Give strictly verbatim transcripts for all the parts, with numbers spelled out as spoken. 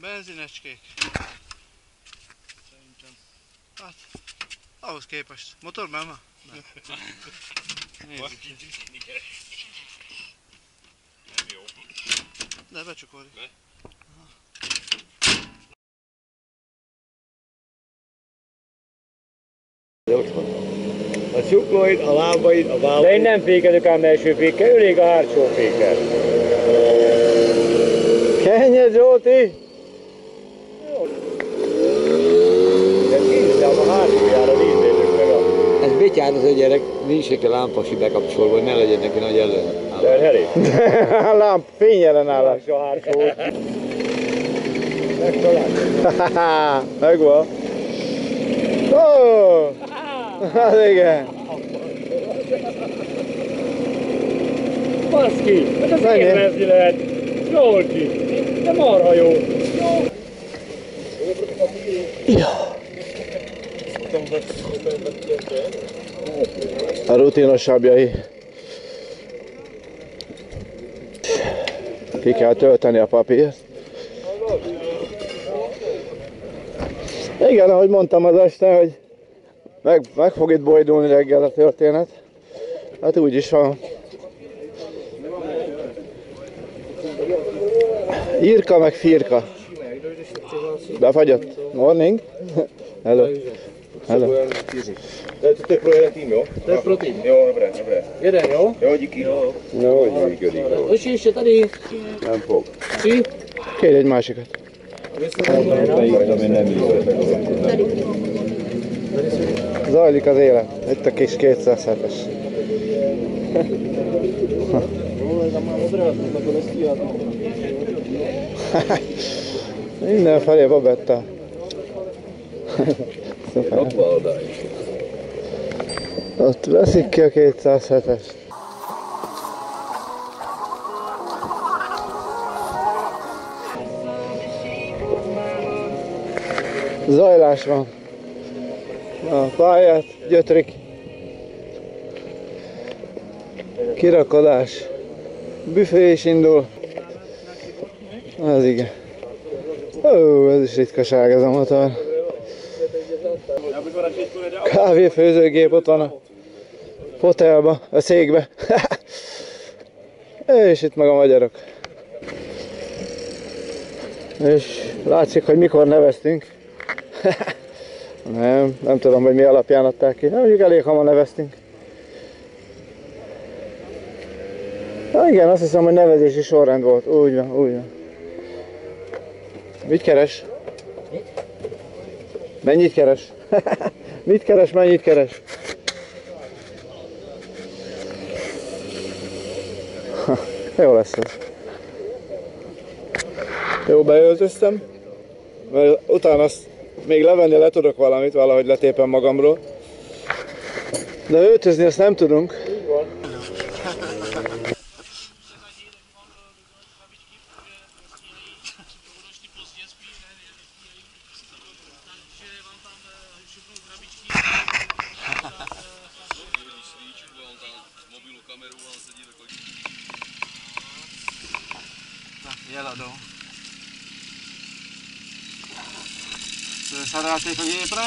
benzinecskék. Szerintem. Hát, ahhoz képest. Motor már ma? Nem. Nézzük. Nem jó. De becsukoljuk. Be. A csuklóid, a lábaid, a vállaid. De én nem fékezek ám első fékkel, elég a hátsó fékkel. Kenje, Zsóti! De kézzel a hátsójára nézzétek meg a... Ez betyár az a gyerek, nincs neki lámpasi bekapcsolva, hogy ne legyen neki nagy ellenállás. Terheli? Lámp, fényellenállás a hátsó. Megtaláltam. Megvan. Ó! Hát igen. Baszki, hát az élvezni lehet. Zsolti, de marha jó. Ja. A rutinosabbjai. Ki kell tölteni a papírt. Igen, ahogy mondtam az este, hogy meg, meg fog itt bojdulni reggel a történet. Hát úgy is van. Irka meg firka. Befagyott. Morning. Hello. Hello. To je pro jeden tým, jo? To je pro tým. Jo, dobré, dobré. Jeden, jo? Jo, díky. Jo. No, díky, díky. Ještě, ještě tady. Nem fog. Ti? kérj egy másikat. Zajlik az élet. Itt a kis kétszázhetes. Mindenfelé babetta. Ott veszik ki a kétszázhetes. Zajlás van. A pályát gyötrik. Kirakodás. Büfé is indul. Ez igen. Ó, ez is ritkaság ez a motor. Kávéfőzőgép ott van a fotelba, a székbe. És itt meg a magyarok. És látszik, hogy mikor neveztünk. Nem, nem tudom, hogy mi alapján adták ki. Mondjuk elég hamar neveztünk. Na igen, azt hiszem, hogy nevezési sorrend volt. Úgy van, úgy van. Mit keres? Mennyit keres? Mit keres, mennyit keres? Jó lesz ez. Jó, beöltöztem, mert utána azt még levenni le tudok valamit, valahogy letépem magamról. De öltözni azt nem tudunk. Így van. Jeladó. Szerelték a gépre.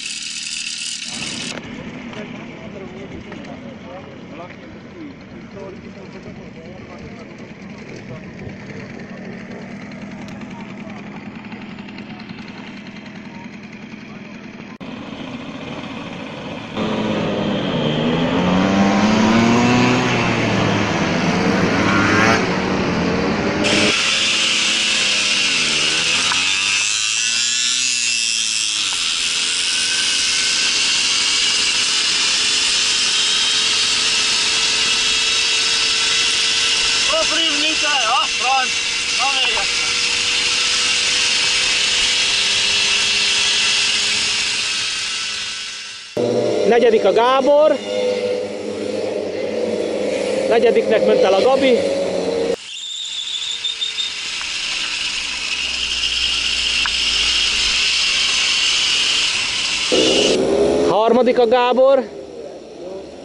Negyedik a Gábor, negyediknek ment el a Gabi. Harmadik a Gábor,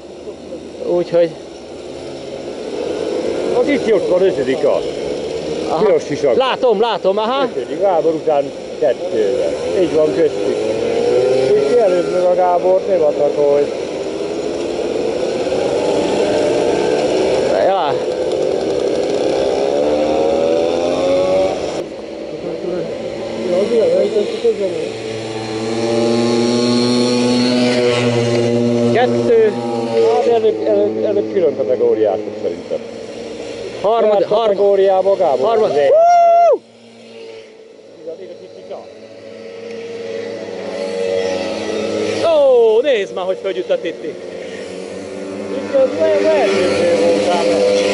úgyhogy... Az itt jött van ötödik a. Piros sisak. Látom, látom, aha. Gábor után kettővel. Így van köztük. És mielőtt meg a Gábort nem adható, hogy... Ja. Kettő. Hát előbb, előbb, előbb külön kategóriások szerintem. Harmad, Saját harmad. kategóriába Gábor. Harmad. azért. Hú! Ó, nézd már, hogy fölgyűjt a Titti. Itt az olyan versenyző voltál.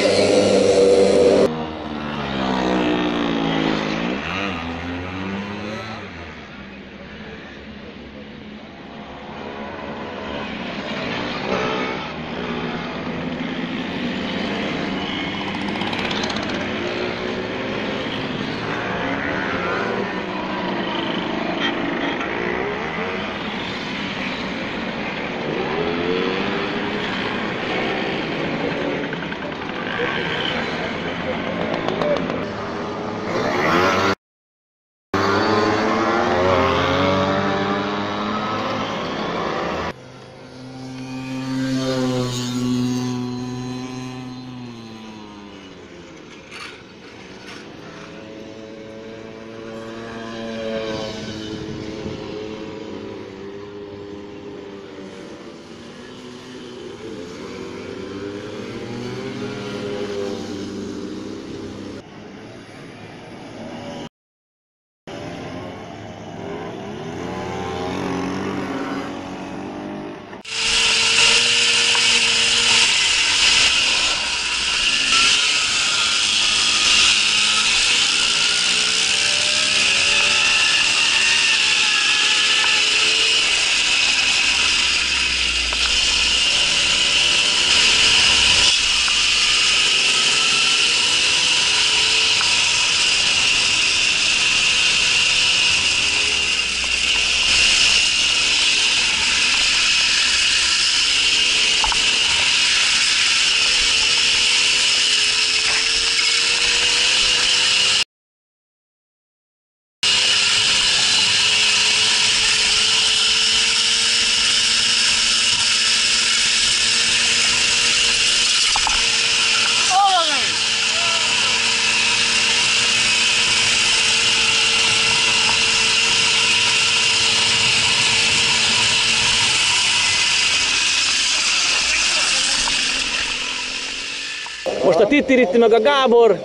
Most a Titti-Ritti meg a Gábor.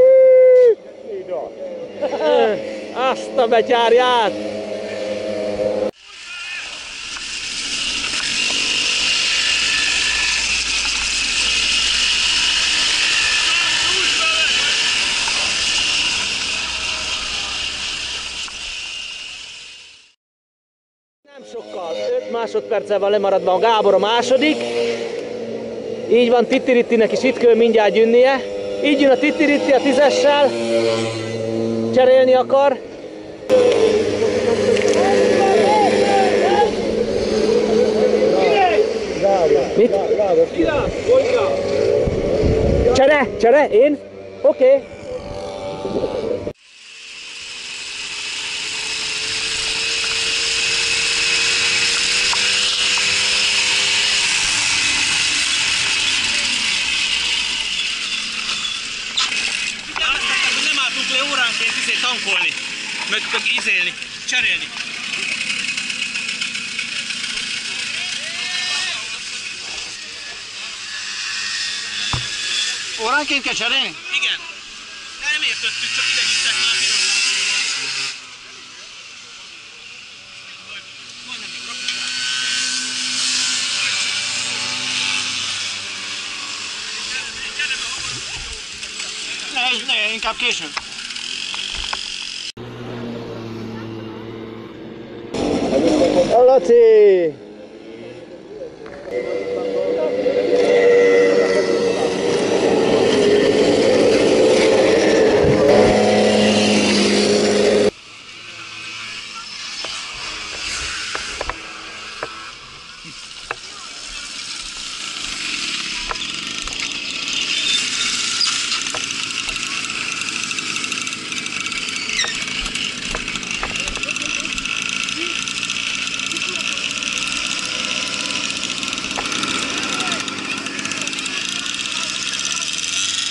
Azt a betyárját! Nem sokkal, öt másodperccel van lemaradva a Gábor a második. Így van, Titti-Rittinek is itt kell mindjárt jönnie. Így jön a Titti-Ritti a tízessel. Cserélni akar. Mit? Csere, csere, én? Oké. Okay. Tankolni, meg, meg izélni, cserélni. Óránként kell cserélni? Igen. Nem értettük, csak ide hittek már piros. Majdnem még rakod rá. Ne, ne, inkább később. Laci!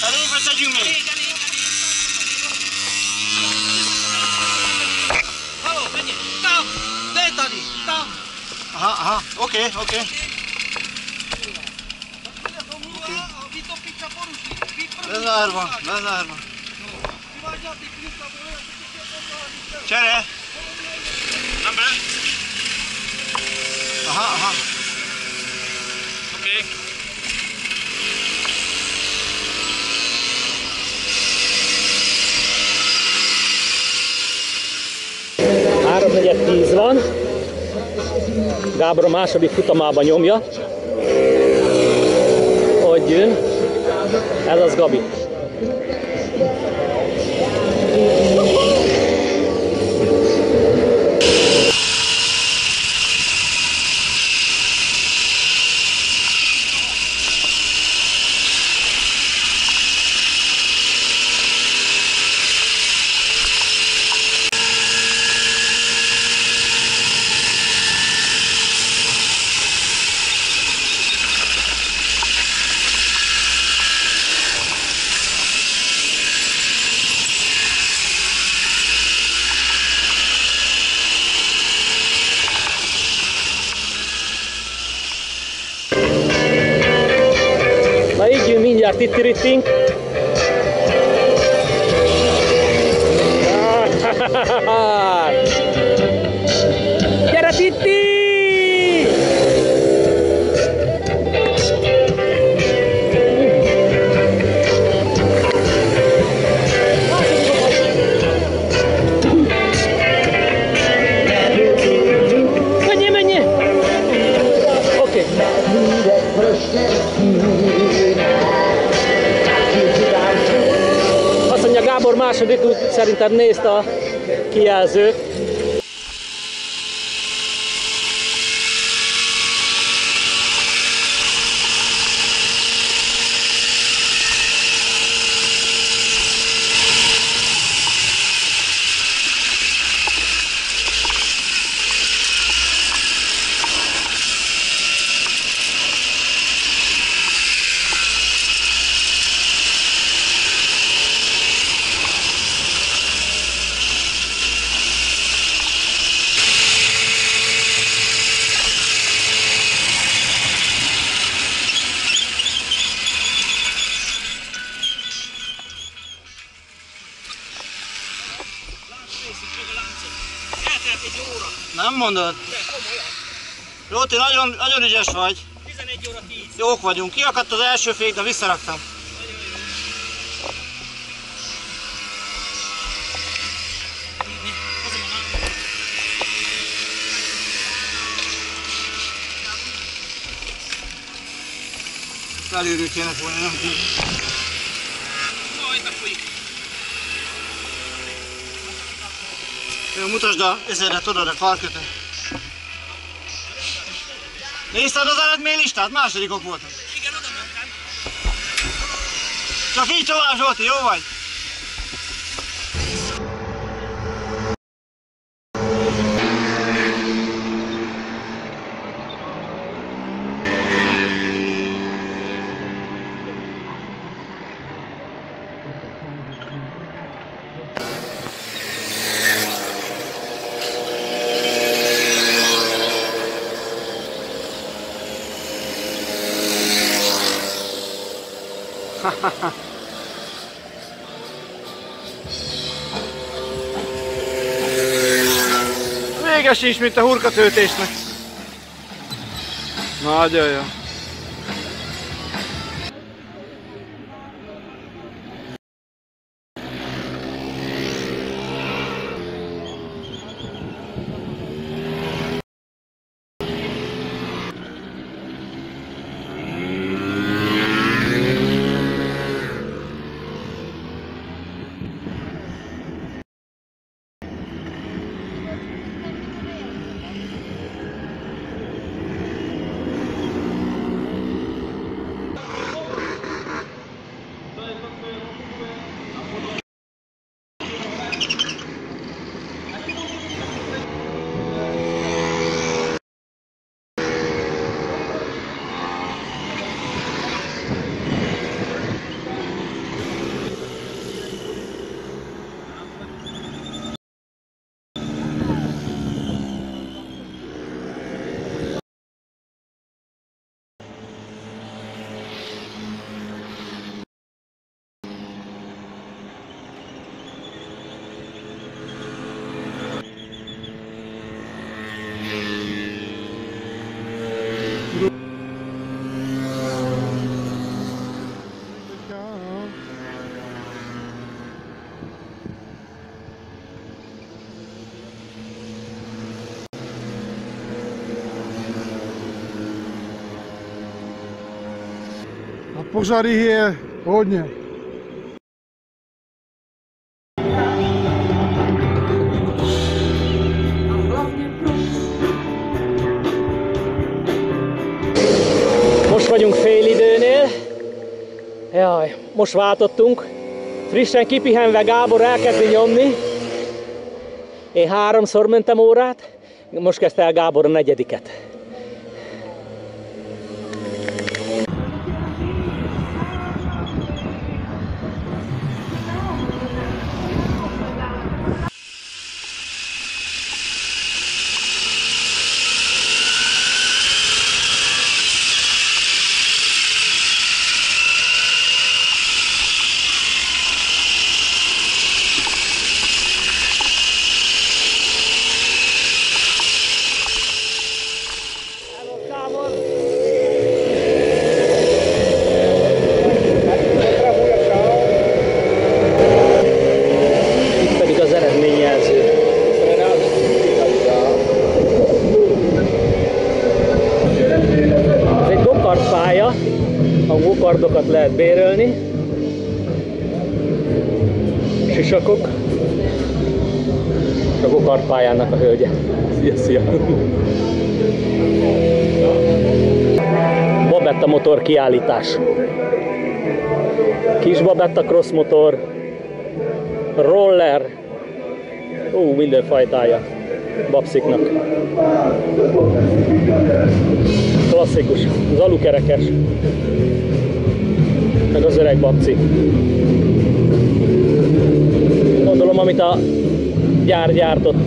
Elég, vagy tegyünk még? Elég, elég, elég. Halló, menjél. Stop! Betani, stop! Aha, aha, oké, okay, oké. Okay. Lezárva, lezárva. Csere! Number? Aha, aha. Oké. háromnegyed tíz van. Gábor a második futamában nyomja. Hogy jön? Ez az Gabi. Na így jön mindjárt titirittink. Gyere Titti! Menjél, menjél! Oké. Okay. Azt mondja Gábor második, úgy szerintem nézte a kijelzőt. Eltelt egy óra. Nem mondod? De komolyan. Róti, nagyon, nagyon ügyes vagy. tizenegy óra tíz. Jók vagyunk. Kiakadt az első fék, de visszaraktam. Felülről kéne volna, nem tudom. Majd befolyik. Jó, mutasd a ezerre, tudod, a karkötő. Nézted az eredménylistát? Másodikok voltak. Igen, oda mentem. Csak így tovább, Zsolti, jó vagy? Vége sincs, mint a hurkatöltésnek. Nagyon jó. Požary je hodně. Most vagyunk félidőnél. Jaj, most váltottunk. Frissen kipihenve Gábor elkezdi nyomni. Én háromszor mentem órát, most kezdte el Gábor a negyediket. Kardokat lehet bérelni, sisakok, a gokartpályának a hölgye. Szia, szia! Babetta motor kiállítás. Kis babetta cross motor, roller, ó, minden fajtája babsziknak. Klasszikus, az alukerekes. Meg az öreg babci. Gondolom, amit a gyár gyártott.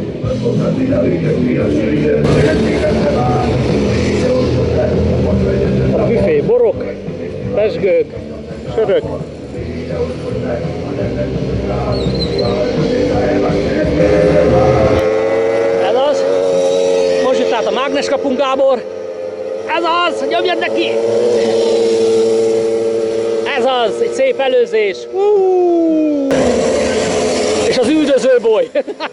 A büfé, borok, pezsgők, sörök. Ez az. Most jött át a mágneskapunk, Gábor. Ez az, nyomjad neki! Ez az, egy szép előzés. Uh! És az üldözőboly.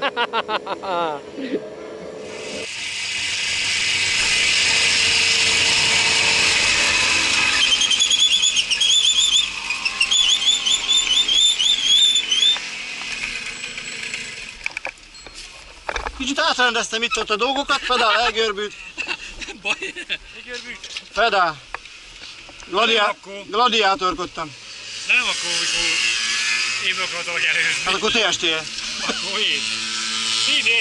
Kicsit átrendeztem itt-ott a dolgokat, pedál elgörbült. Baj, elgörbült. Pedál. Gladiá gladiátorkodtam. Nem akkor, amikor én akartalak előzni. Hát akkor té es té-e. Akkor én. Színé!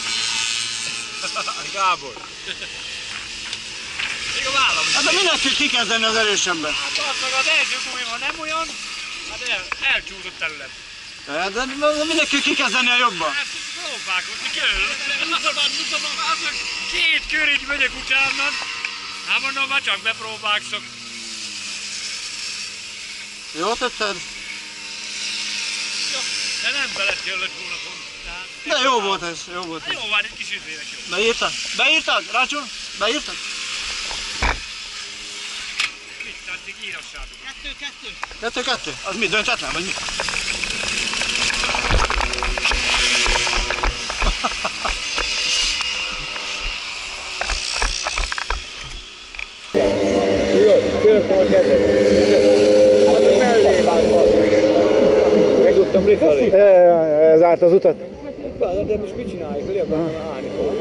Gábor. Még a vállam is. Hát de minek kell kikezdeni az erősebben? Hát az meg az első gumima nem olyan, hát el, elcsúszott előlem. Hát de, de, de minek kell kikezdeni a jobban? Hát próbálkozni kell. Két kör így megyek utána. Hát mondom, már csak bepróbálkozok. Jó tetted? Ja, de nem beled kellett volna pont. De jó volt ez, jó volt ez. Jó van, egy kis üzének jó. Beírtad? Beírtad, Rácsó? Beírtad? Mit addig írassátok? Kettő, kettő. Kettő, kettő? Az mi, döntetlen vagy mi? Megudtam lefelé. Ez árt az utat. De most mit csináljuk? Liabban állni fogok.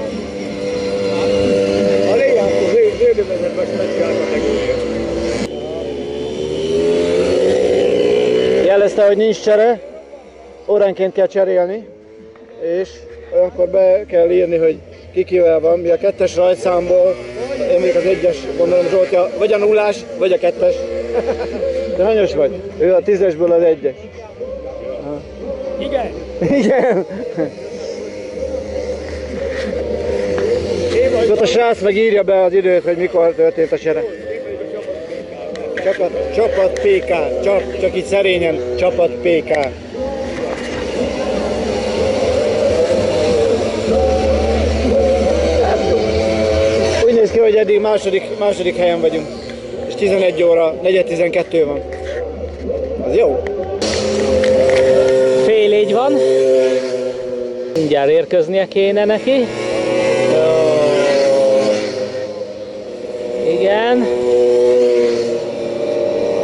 A léjától zöldövezet most megcsináltak megújja. Jelezte, hogy nincs csere, óránként kell cserélni, és olyankor be kell írni, hogy ki kivel van, mi a kettes rajtszámból, én még az egyes, gondolom Zsoltja, vagy a nullás, vagy a kettes. De hanyos vagy? Ő a tízesből az egyes. Igen. Igen. És ott a srác meg írja be az időt, hogy mikor történt a csere. Csapat, csapat pé ká, csak, csak így szerényen, csapat pé ká. Úgy néz ki, hogy eddig második, második helyen vagyunk, és tizenegy óra, negyven tizenkettő van. Az jó. Fél így van. Mindjárt érkeznie kéne neki. Igen.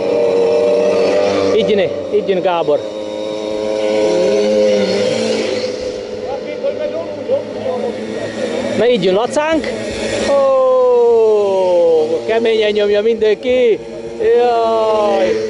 Így jön Gábor. Na így jön Lacánk. Ó, keményen nyomja mindenki. Jaj.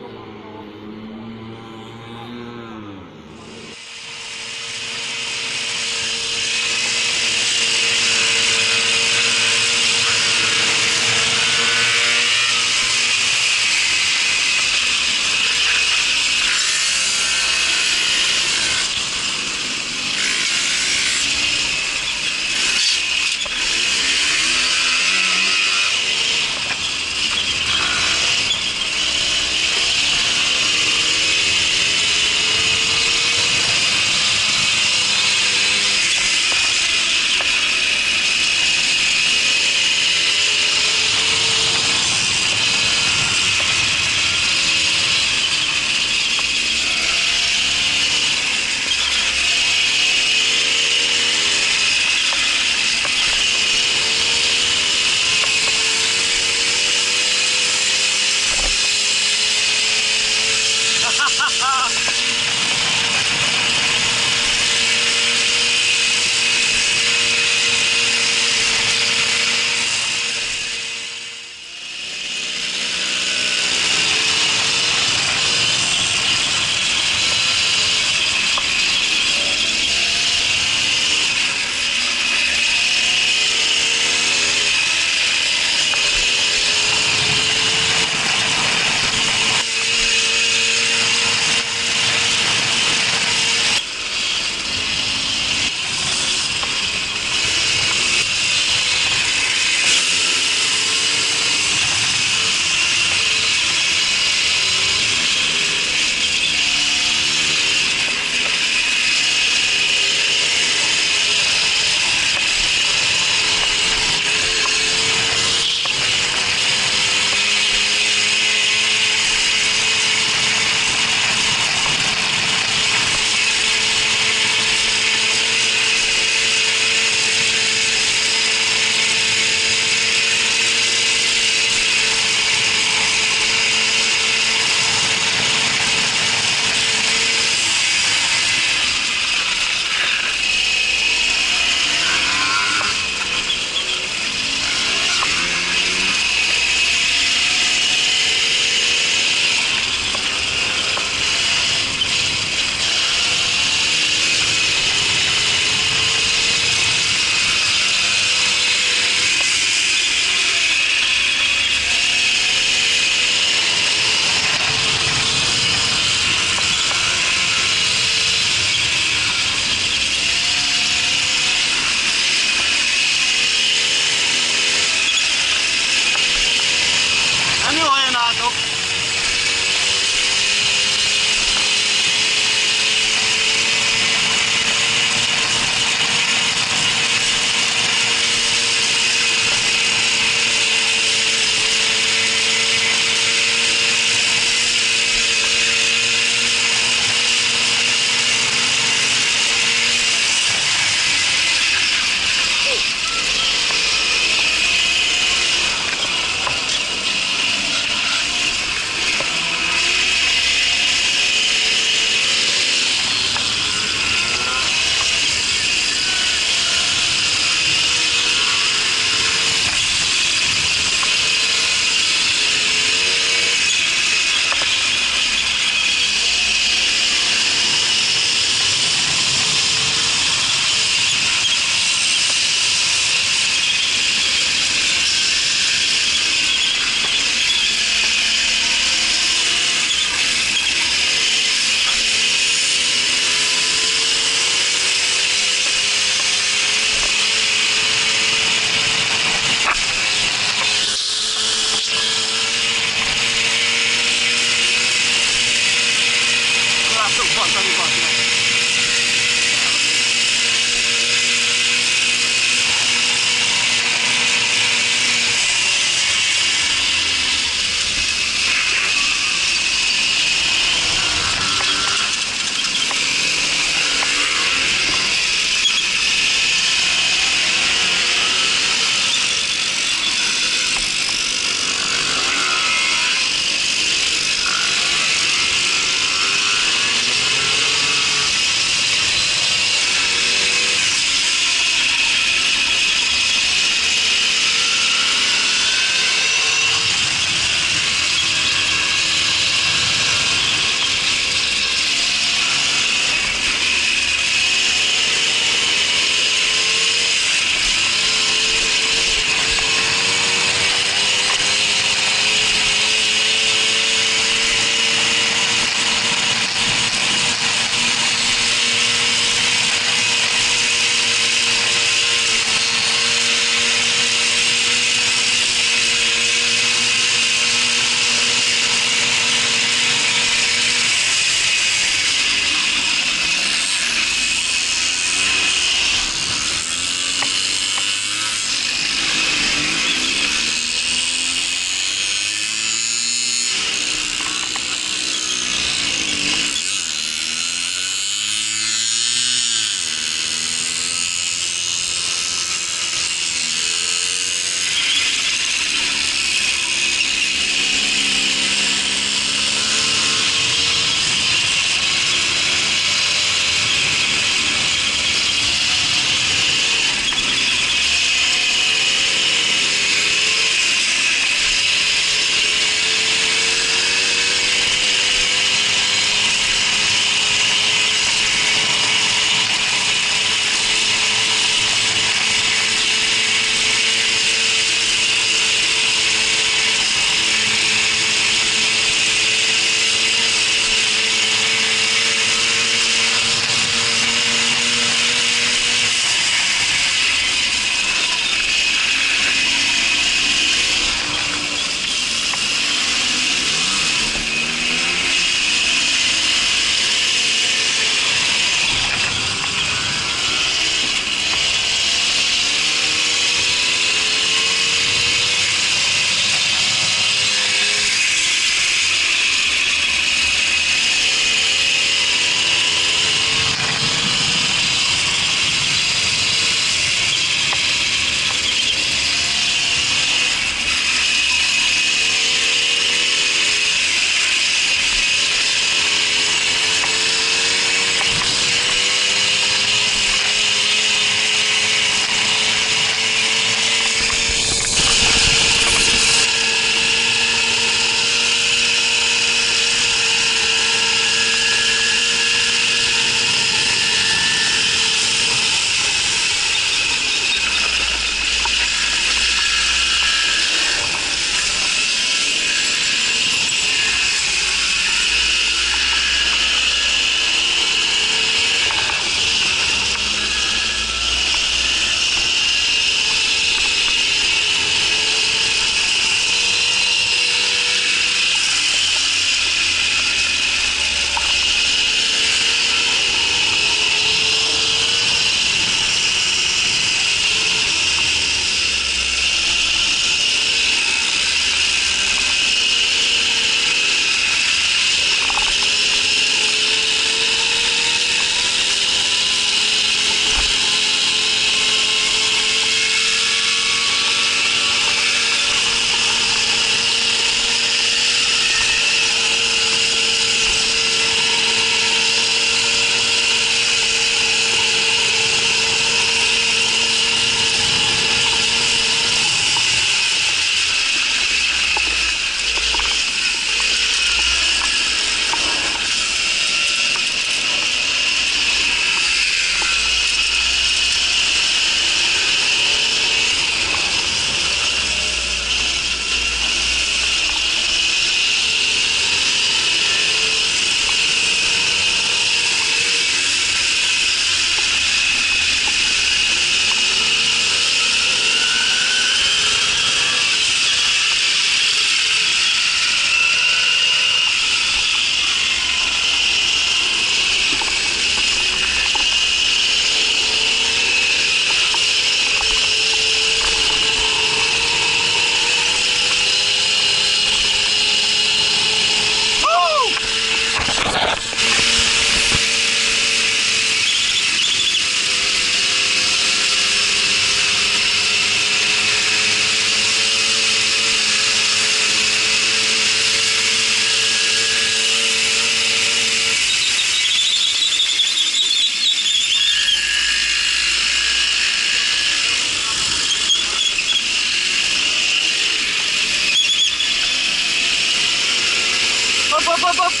hopp, hopp, hopp.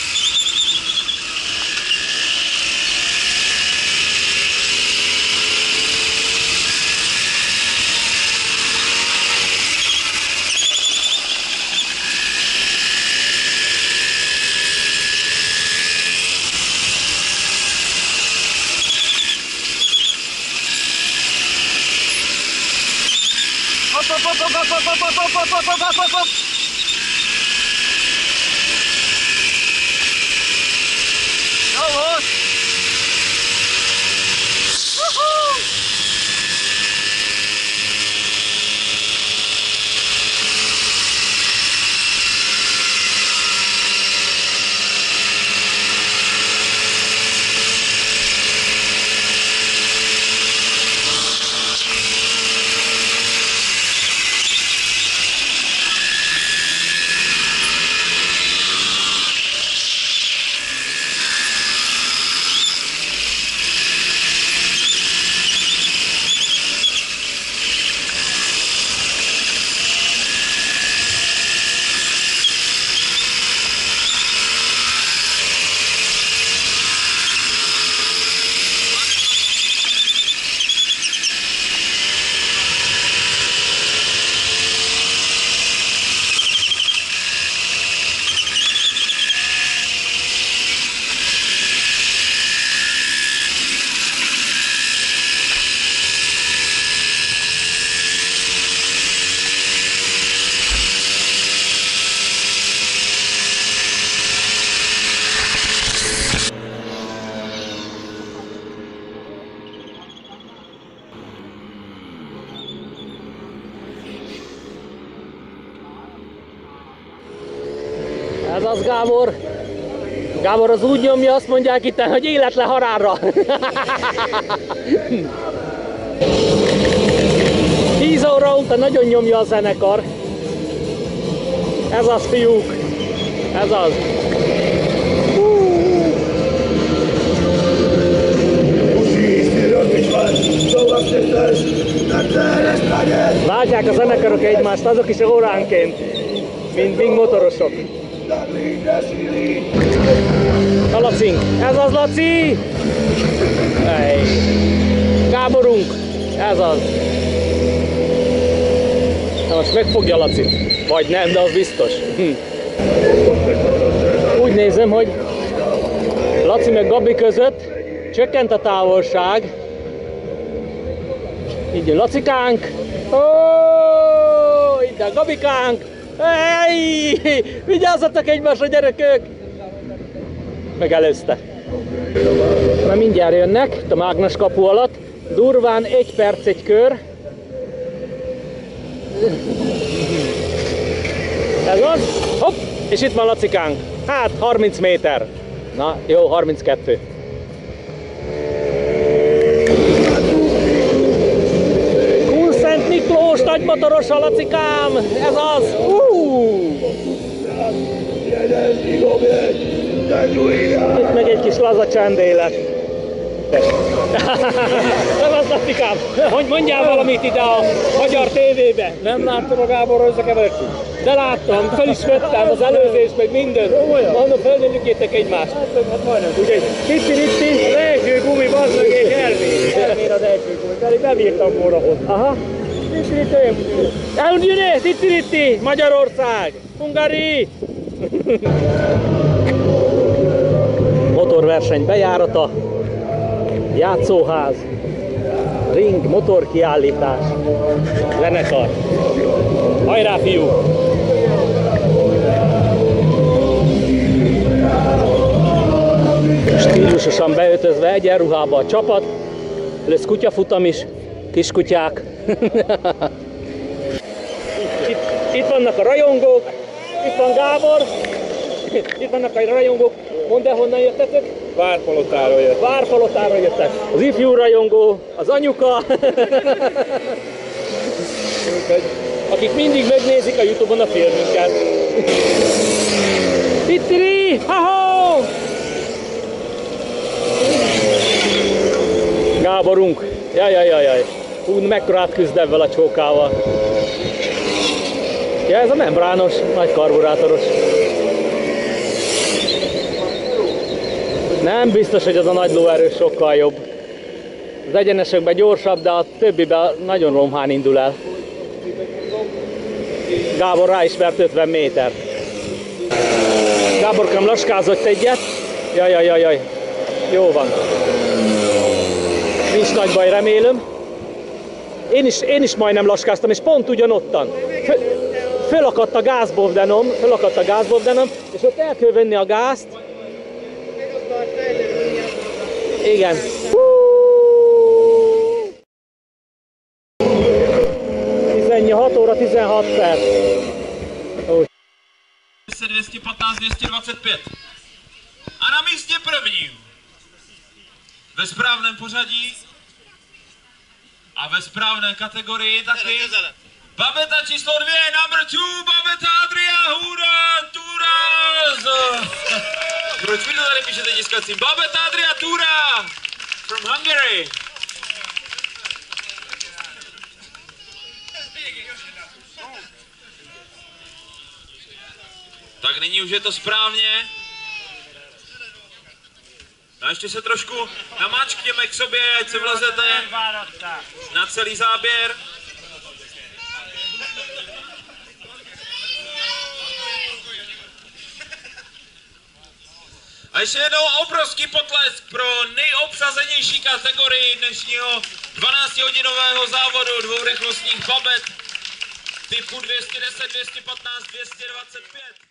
Hopp, hopp, hopp, hopp, hopp, hopp, hopp, hopp, hopp, hopp, hopp, hopp. Jó volt! Woohoo! Ez az, Gábor. Gábor az úgy nyomja, azt mondják itt, hogy életlen halálra. tíz óra óta nagyon nyomja a zenekar. Ez az, fiúk. Ez az. Látják a zenekarok egymást, azok is óránként, mint Bing motorosok. A Lacink, ez az, Laci! Ej. Gáborunk, ez az. Na most megfogja Lacit. Vagy nem, de az biztos. Hm. Úgy nézem, hogy Laci meg Gabi között csökkent a távolság. Így jön Lacikánk. Ó, itt a Gabikánk. Ej, vigyázzatok egymásra, gyerekök! Megelőzte. Na mindjárt jönnek, itt a mágnes kapu alatt. Durván egy perc egy kör. Ez az, hopp, és itt van Lacikánk. Hát harminc méter. Na jó, harminckettő. Kunszent Miklós nagymotoros a Lacikám, ez az. Uh! Itt meg egy kis laza csendélet. Ez az, Lacikám, hogy mondjál valamit ide a magyar tévébe. Nem láttam a Gáborral összekevertünk? De láttam, fel is vettem az előzést, meg mindent. Mondom, fölnyöljükétek egymást. Hát majdnem. Úgyhogy titti-ritti, az első gumi, bazd meg, és elmér. Elmér az első gumi, pedig nem írtam volna hozzá. Aha. Titti-ritti. Elmgyűne, titti-ritti, Magyarország, Hungari. Motorverseny bejárata, játszóház, ring, motorkiállítás, zenekar. Hajrá, fiú! Stílusosan beöltözve egyenruhába a csapat, lesz kutyafutam is, kiskutyák. Itt, itt vannak a rajongók, itt van Gábor, itt vannak a rajongók. Mondd el, honnan jöttetek? Várpalotáról jöttek. Várpalotáról jöttek. Az ifjú rajongó, az anyuka, akik mindig megnézik a Youtube-on a filmünket. Tittiri! Ha-ho! Gáborunk. Jajajajaj. Hú, mekkorát küzd ebben a csókával. Ja, ez a membrános, nagy karburátoros. Nem biztos, hogy az a nagy lóerő sokkal jobb. Az egyenesekben gyorsabb, de a többiben nagyon romhán indul el. Gábor rá is vert ötven méter. Gáborkám laskázott egyet. Jaj, jaj, jaj, jaj. Jó van. Nincs nagy baj, remélem. Én is, én is majdnem laskáztam, és pont ugyanottan. Föl, fölakadt a gázbovdenom, fölakadt a gázbovdenom, és ott el kell venni a gázt. Igen. tizenhat óra tizenhat perc. dvě patnáct dvě dvacet pět. A na místě prvním ve správném pořadí a ve správné kategorii taky babeta číslo dvě, number two, babeta Adria Hura Turas. Proč mi to tady píšete tiskacím? Babeta Adria Tura from Hungary. Tak nyní už je to správně. A ještě se trošku namáčkněme k sobě, ať se vlezete na celý záběr. A ještě jednou obrovský potlesk pro nejobsazenější kategorii dnešního dvanáctihodinového závodu dvourychlostních babet typu dvě stě deset, dvě stě patnáct, dvě stě dvacet pět.